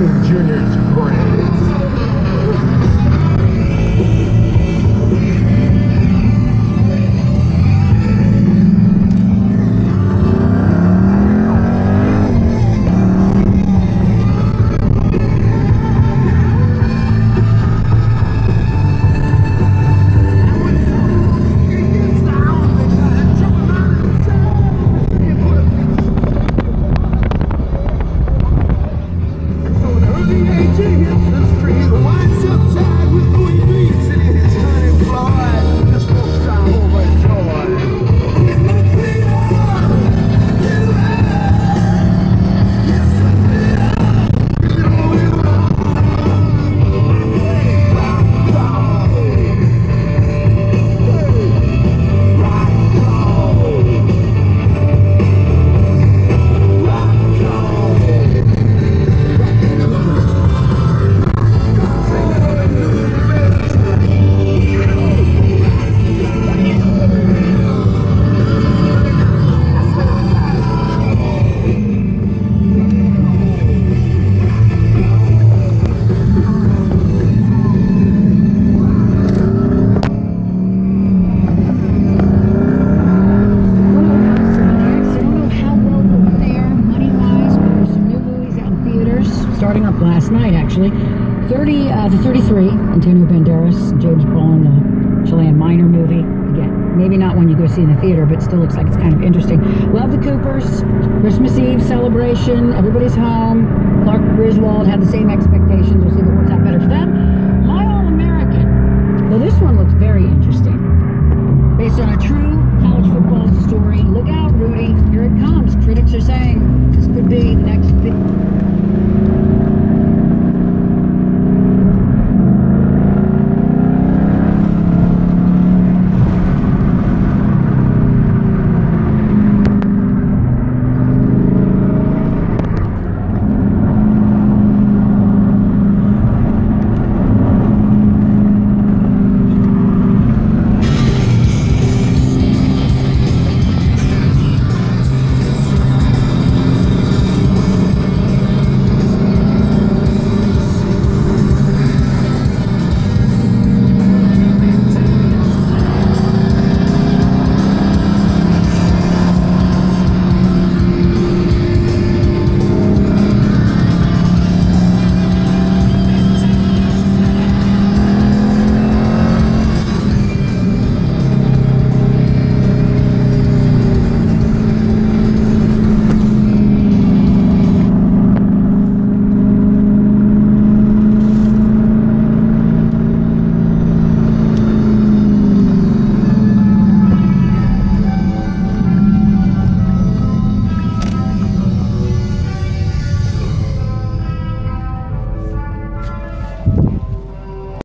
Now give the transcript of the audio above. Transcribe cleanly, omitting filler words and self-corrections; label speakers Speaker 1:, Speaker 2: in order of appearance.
Speaker 1: Junior's grades.
Speaker 2: Starting up last night, actually. 30 to 33, Antonio Banderas, James Brolin, the Chilean Miner movie. Again, maybe not one you go see in the theater, but still looks like it's kind of interesting. Love the Coopers, Christmas Eve celebration, everybody's home. Clark Griswold had the same expectations. We'll see if it works out better for them. My All-American. Well, this one looks very interesting. Based on a true college football story. Look out, Rudy. Here it comes. Critics are saying this could be the next big